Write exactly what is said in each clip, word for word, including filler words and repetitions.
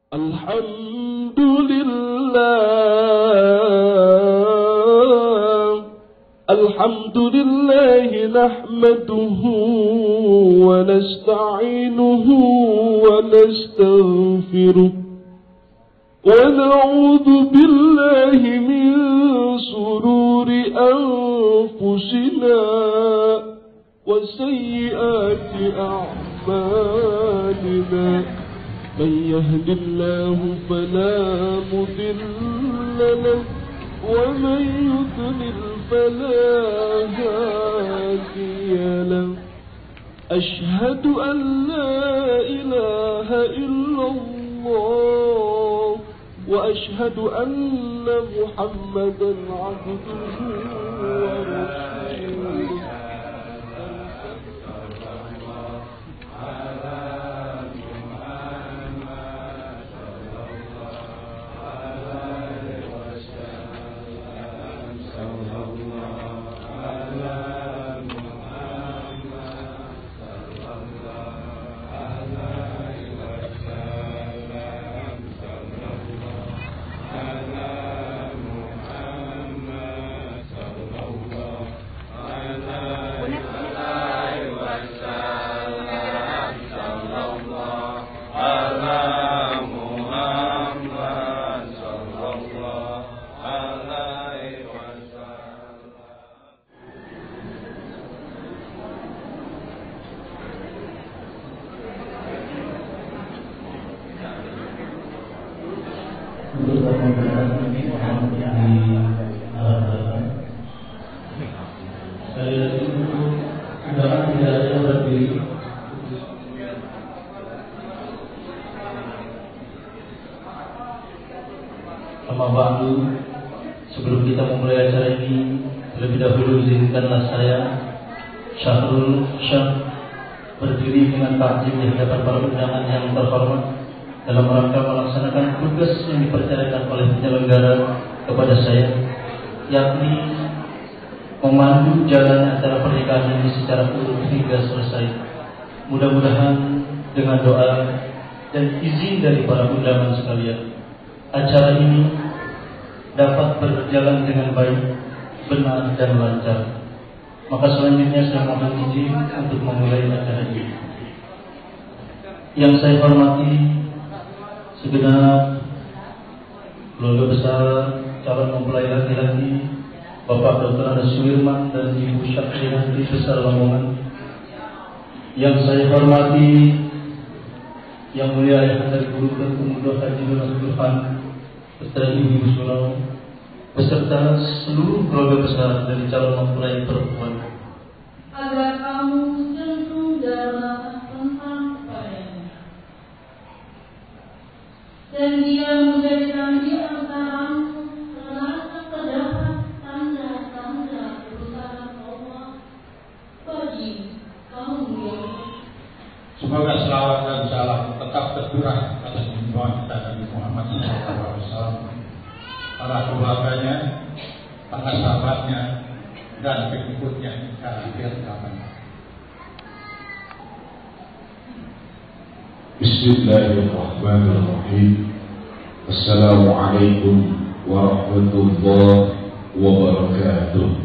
الحمد لله الحمد لله نحمده ونستعينه ونستغفره ونعوذ بالله من شرور أنفسنا وسيئات أعمالنا من يهد الله فلا مضل له ومن يضلل فلا هادي له أشهد أن لا إله إلا الله وأشهد أن محمدا عبده ورسوله Sebelum kita memulai acara ini, terlebih dahulu izinkanlah saya, Syahrul Syah, berdiri dengan takzim di hadapan para undangan yang terhormat dalam rangka melaksanakan tugas yang dipercayakan oleh penyelenggara kepada saya, yakni memandu jalan acara pernikahan ini secara utuh hingga selesai. Mudah-mudahan dengan doa dan izin dari para undangan sekalian, acara ini dapat berjalan dengan baik, benar dan lancar. Maka selanjutnya saya mohon izin untuk memulai acara ini. Yang saya hormati segenap keluarga besar calon mempelai laki-laki, Bapak Doktor Ades Suirman dan Ibu Syakriyanti besar Lamongan. Yang saya hormati Yang Mulia Ayahanda Guru dan Pemuda Haji Nurul beserta Ibu Sulau, beserta seluruh keluarga besar dari calon mempelai perempuan. Agar kamu tentu dalam tentang kepadanya, dan dia menjadikan di antaramu ternyata terdapat tanda-tanda kebesaran Allah bagi kaum yang. Semoga selawat dan salam tetap tercurah atas junjungan kita Nabi Muhammad shallallahu alaihi wasallam, para keluarganya, para sahabatnya, dan pengikutnya hingga akhir zaman. Bismillahirrahmanirrahim. Assalamualaikum warahmatullahi wabarakatuh.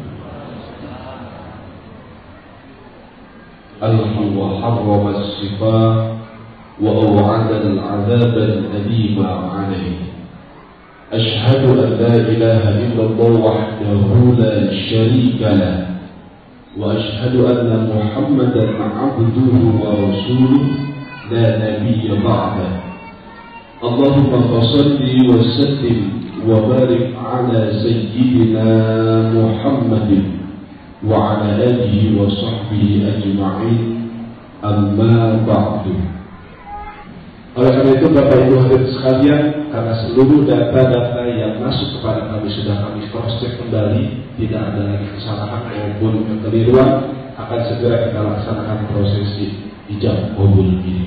Allahu harrama as-sifaa wa aw'ada al-'adhaba al-alima 'alayhi. Ashhadu an la ilaha illallah wahdahu la sharika lah wa ashhadu anna Muhammadan 'abduhu wa rasuluhu la nabiyya ba'dahu. Allahumma shalli wa sallim wa barik 'ala sayyidina Muhammadin wa 'ala alihi wa sahbihi ajma'in, amma ba'du. Oleh karena itu Bapak Ibu hadirin sekalian, karena seluruh data-data yang masuk kepada kami sudah kami cross check kembali, tidak ada lagi kesalahan maupun kekeliruan, akan segera kita laksanakan prosesi ijab qabul ini.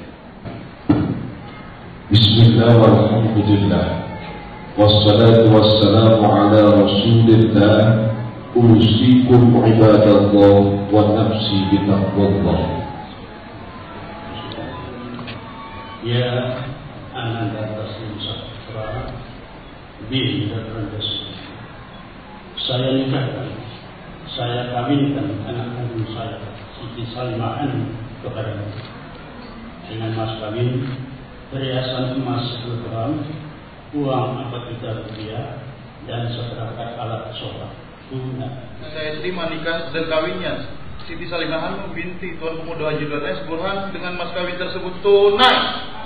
Bismillah walhamdulillah wassalatu wassalamu ala rasulillah. Usikum ibadallah wa nafsi bitaqwallah. Ya, Ananda Taslim Saputra bin Randes. Saya nikahkan, saya kawinkan anak kandung saya Siti Salimah kepada dengan mas kawin perhiasan emas sepuluh gram, uang empat juta rupiah, dan seperangkat alat sholat tunai. Saya terima nikah dan kawinnya Siti Salimah Hanum binti Tuan Pemuda Haji Dr. S. Burhan dengan mas kawin tersebut tunai.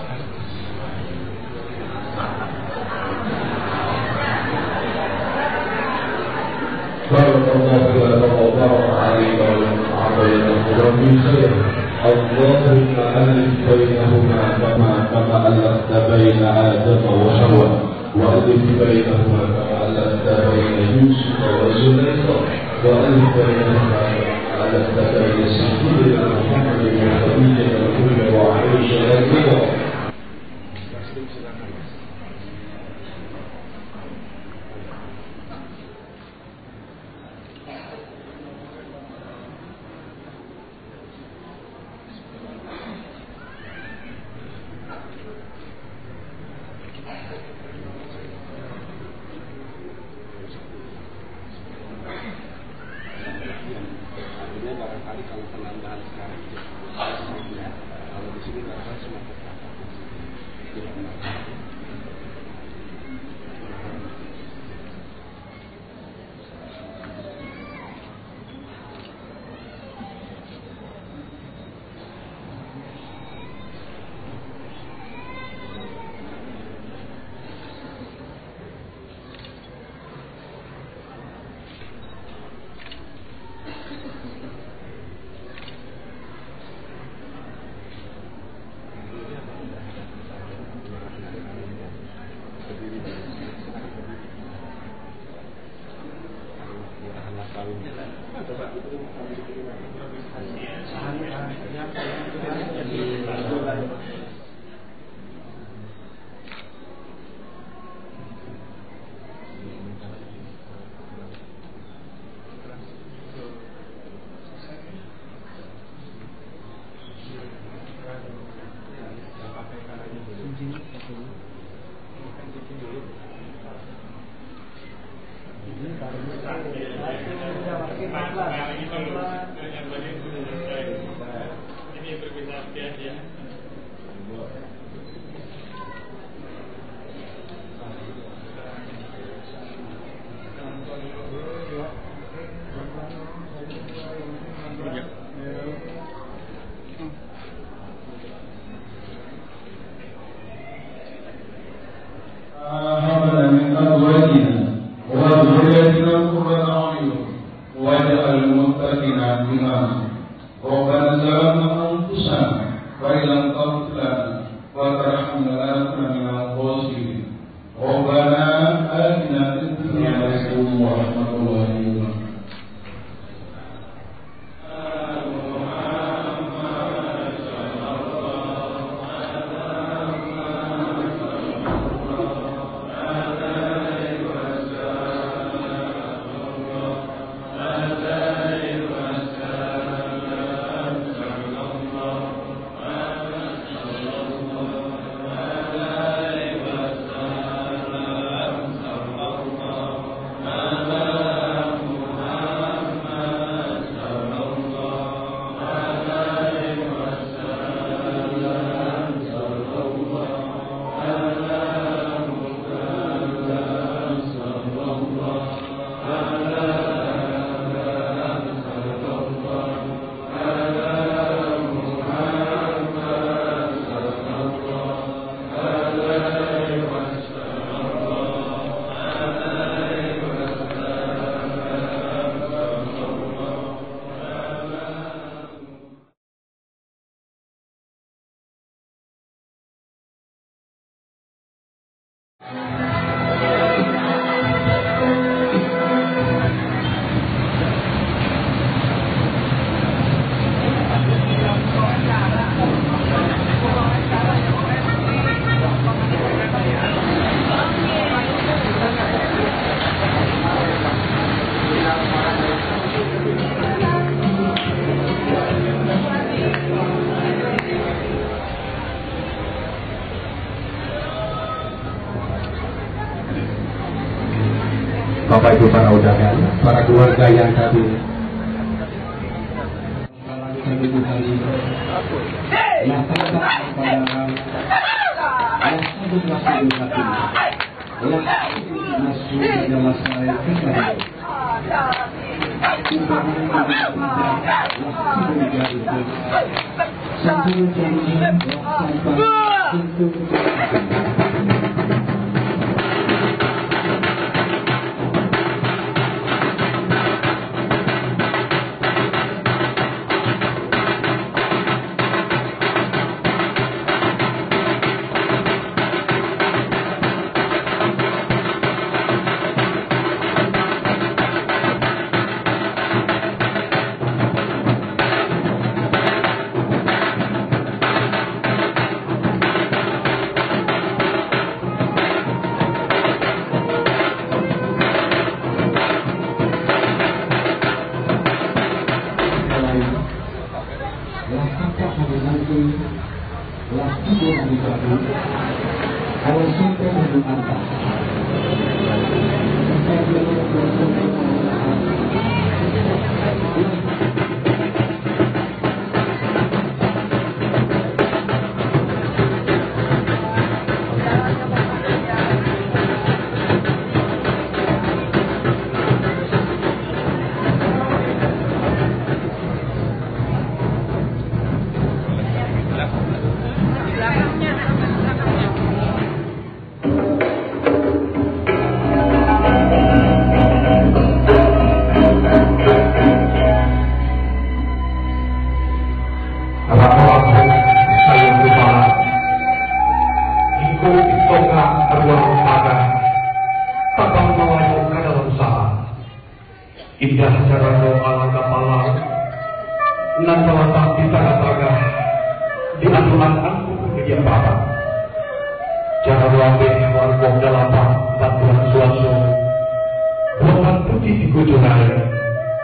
اللهم ألف بينهما كما كما ألفت بين آدم وحواء وألف بينهما كما ألفت بين يوسف وزليخا وألف بينهما كما ألفت بين سيدنا محمد وخديجة الكبرى وعائشة الكبرى. Bapak Ibu para undangan, para keluarga yang hadir. Indah cara doa kepala nan terletak di tengah-tengah di anuan aku media papa. Cara doa warga dalam batuan suasu bukan putih di kujunan.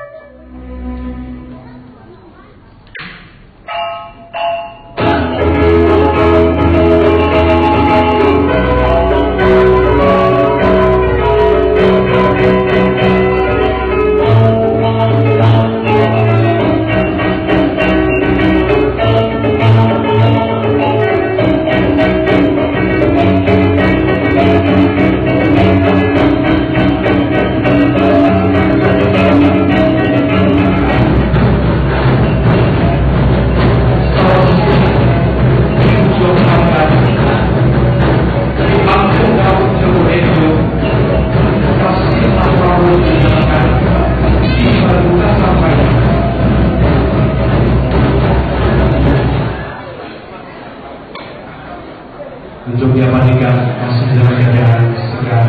Untuk diamankan masih dalam keadaan segar.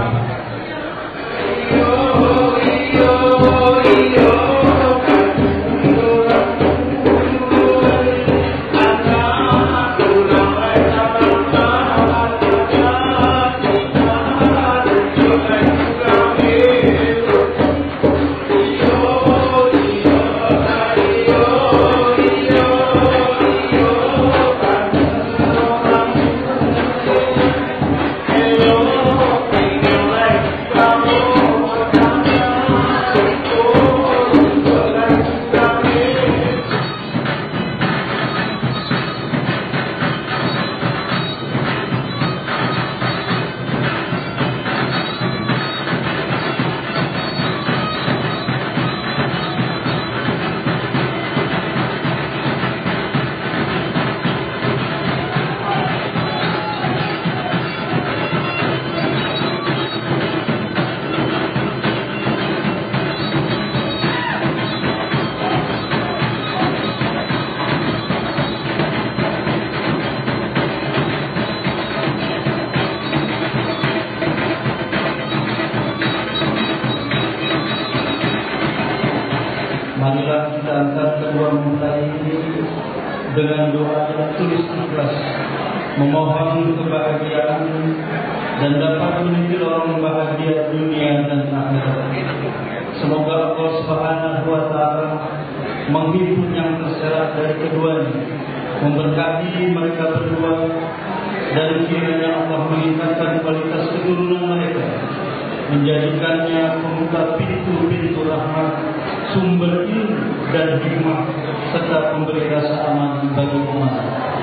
Marilah kita angkat kedua mempelai ini dengan doa yang tulus ikhlas, memohon kebahagiaan dan dapat menuju orang bahagia dunia dan akhirat. Semoga Allah Subhanahu wa Ta'ala menghimpun yang terserat dari keduanya, memberkati mereka berdua, dan kiranya Allah meningkatkan kualitas keturunan mereka menjadikannya pembuka pintu-pintu rahmat, sumber ilmu dan hikmah, serta pemberi rasa aman bagi umat.